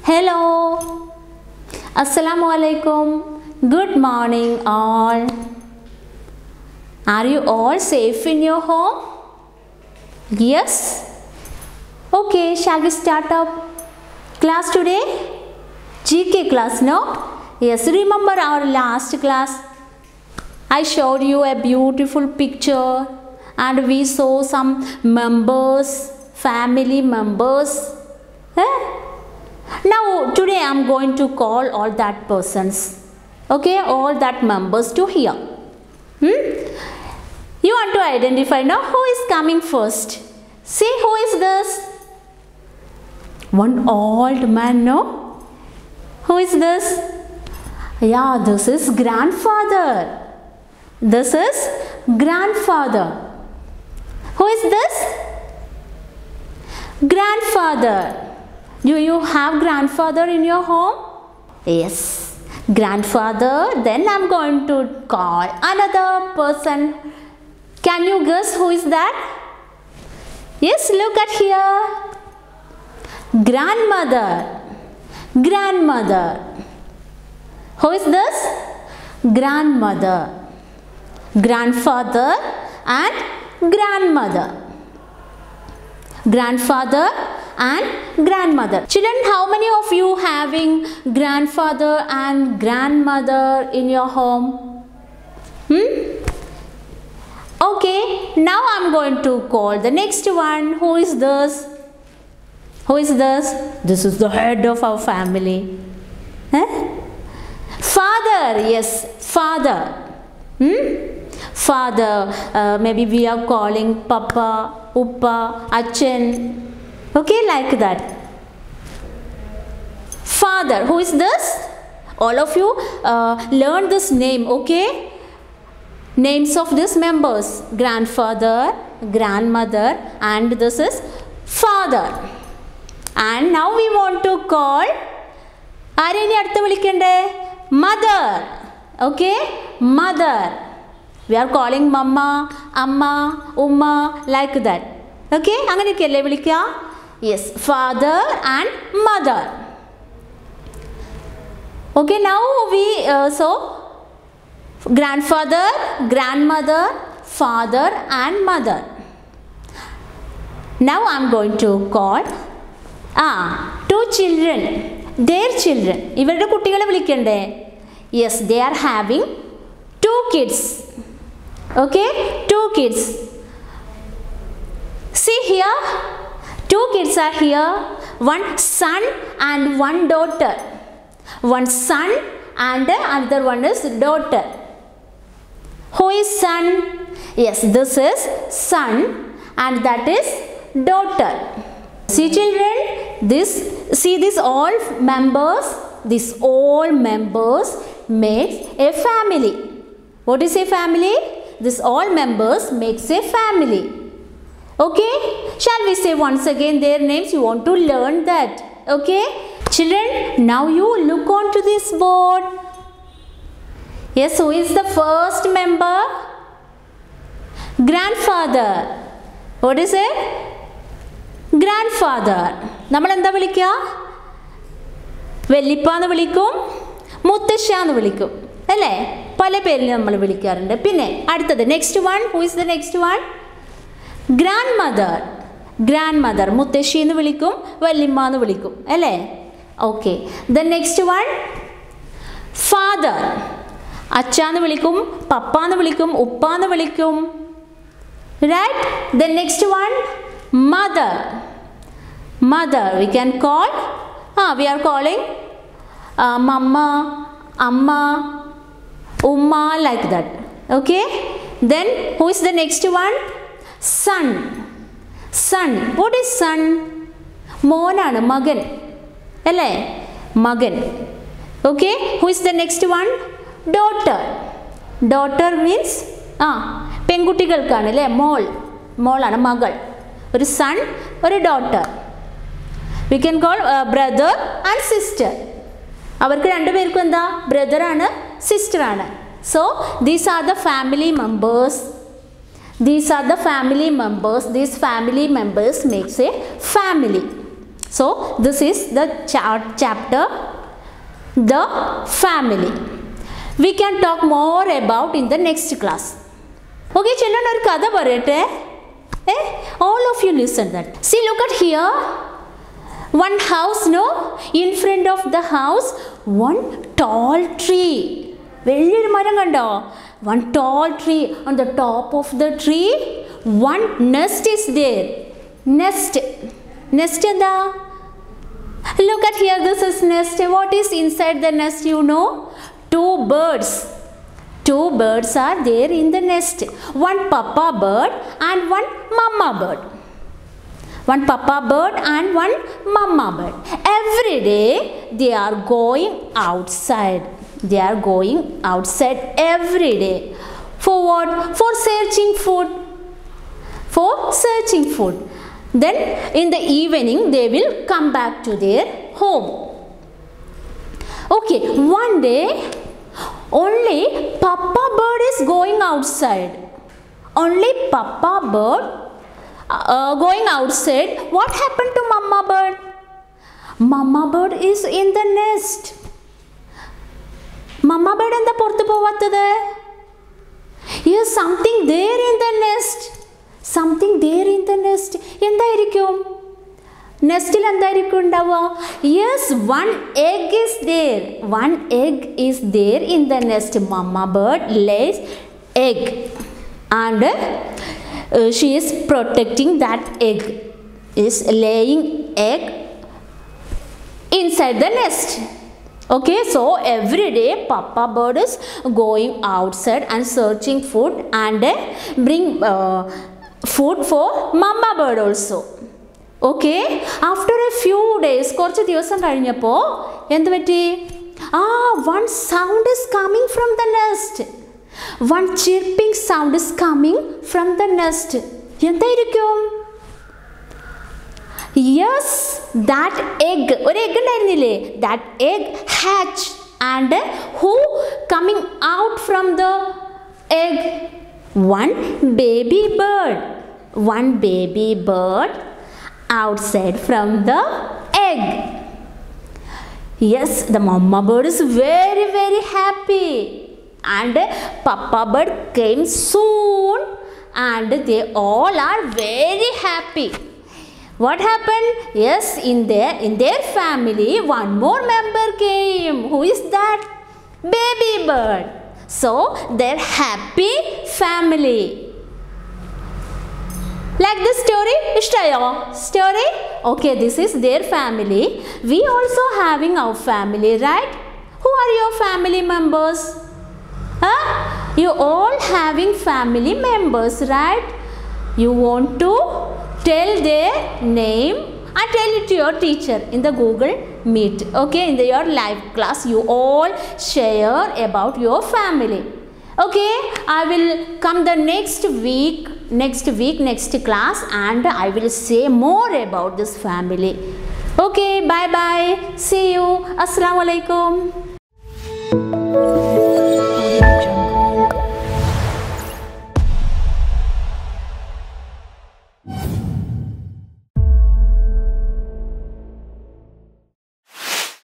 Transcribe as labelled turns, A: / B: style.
A: Hello. Assalamu alaikum. Good morning all. Are you all safe in your home? Yes? Okay, shall we start up class today? GK class, no? Yes, remember our last class? I showed you a beautiful picture and we saw some members, family members. Now today I am going to call all that persons, okay, all that members to here. You want to identify now who is coming first. See, who is this? One old man, no? Who is this? Yeah, this is grandfather. This is grandfather. Who is this? Grandfather. Do you have grandfather in your home? Yes, grandfather. Then I am going to call another person. Can you guess who is that? Yes, look at here. Grandmother. Grandmother. Who is this? Grandmother. Grandfather and grandmother. Grandfather and grandmother. Children, how many of you having grandfather and grandmother in your home? Okay, now I am going to call the next one. Who is this? Who is this? This is the head of our family. Father. Yes, father. Father, maybe we are calling Papa, Uppa, Achan. Okay, like that. Father. Who is this? All of you learn this name, okay? Names of these members. Grandfather, grandmother, and this is father. And now we want to call mother. Okay? Mother. We are calling mama, amma, umma, like that. Okay? Yes, father and mother. Okay, now we so grandfather, grandmother, father and mother. Now I am going to call two children, their children. Yes, they are having two kids. Okay, two kids. See here, two kids are here. One son and one daughter. One son and another one is daughter. Who is son? Yes, this is son and that is daughter. See children, this all members makes a family. What is a family? This all members makes a family. Okay, shall we say once again their names? You want to learn that. Okay, children, now you look on to this board. Yes, who is the first member? Grandfather. What is it? Grandfather. നമ്മൾ എന്താ വിളിക്കുക? വെല്ലിപ്പാന്ന് വിളിക്കും, മുത്തശ്ശാന്ന് വിളിക്കും, അല്ലേ? പല പേരിൽ നമ്മൾ വിളിക്കാറുണ്ട്. പിന്നെ അടുത്തത് next one. Who is the next one? Grandmother. Grandmother മുത്തശ്ശി എന്ന് വിളിക്കും, വല്യമ്മ എന്ന് വിളിക്കും, അല്ലേ? Okay. The next one father. അച്ഛാന്ന് വിളിക്കും, പപ്പാന്ന് വിളിക്കും, ഉപ്പാന്ന് വിളിക്കും. Right. The next one mother. Mother we can call we are calling mamma, അമ്മ, Umma, like that. Okay. Then who is the next one? Son. Son. What is son? Monana, magan. Alle? Magan. Okay. Who is the next one? Daughter. Daughter means പെൺകുട്ടികൾക്കാണ് അല്ലേ? മോളാണ്, മകൾ. ഒരു son, ഒരു daughter. We can call brother and sister. അവർക്ക് രണ്ടുപേർക്കും എന്താ? Brother ആണ്, sister ആണ്. So these are the family members. These family members makes a family. So this is the chapter, the family. We can talk more about in the next class. Okay, children, ഒരു കഥ പറയട്ടെ. All of you listen that. See, look at here. One house, no? In front of the house, one tall tree. വലിയൊരു മരം കണ്ടോ? One tall tree. On the top of the tree, one nest is there. Nest എന്താ? Look at here, this is nest. What is inside the nest, you know? Two birds. Two birds are there in the nest. One papa bird and one mama bird. One papa bird and one mama bird. Every day they are going outside. They are going outside every day. For what? For searching food. For searching food. Then in the evening they will come back to their home. Okay, one day only papa bird is going outside. Only papa bird going outside. What happened to mama bird? Mama bird is in the nest. Mama bird എന്താ പുറത്ത് പോവാത്തത്? Yes, something there in the nest. Something there in the nest. എന്തായിരിക്കും? നെസ്റ്റിൽ എന്തായിരിക്കും ഉണ്ടാവുക? Yes, one egg is there. One egg is there in the nest. Mama bird lays egg and she is protecting that egg. Is laying egg inside the nest. Okay, so every day papa bird is going outside and searching food and bring food for mama bird also. Okay, after a few days, കുറച്ച് ദിവസം കഴിഞ്ഞപ്പോൾ എന്ത് പറ്റി? One sound is coming from the nest. One chirping sound is coming from the nest. എന്തായിരിക്കും? Yes, that egg. ഒരു egg ഉണ്ടായിരുന്നില്ലേ? That egg hatched and who coming out from the egg? One baby bird. One baby bird outside from the egg. Yes, the mama bird is very, very happy. And papa bird came soon and they all are very happy. What happened? Yes, in their family one more member came. Who is that? Baby bird. So they're happy family. Like this story? Ishtayo? Story? Okay, this is their family. We also having our family, right? Who are your family members? Huh? You all having family members, right? You want to tell their name and tell it to your teacher in the Google Meet. Okay, in your live class, you all share about your family. Okay, I will come the next class and I will say more about this family. Okay, bye bye. See you. Assalamu alaikum.